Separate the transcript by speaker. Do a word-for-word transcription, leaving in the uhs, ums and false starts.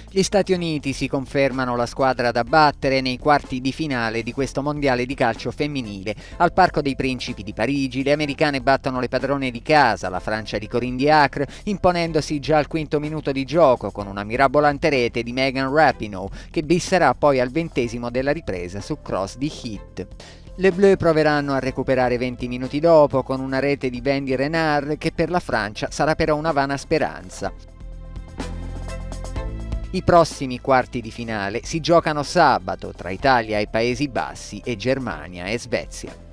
Speaker 1: Gli Stati Uniti si confermano la squadra da battere nei quarti di finale di questo mondiale di calcio femminile. Al Parco dei Principi di Parigi le americane battono le padrone di casa, la Francia di Corinne Diacre, imponendosi già al quinto minuto di gioco con una mirabolante rete di Megan Rapinoe che bisserà poi al ventesimo della ripresa su cross di Hit. Le Bleu proveranno a recuperare venti minuti dopo con una rete di Wendy Renard che per la Francia sarà però una vana speranza. I prossimi quarti di finale si giocano sabato tra Italia e Paesi Bassi e Germania e Svezia.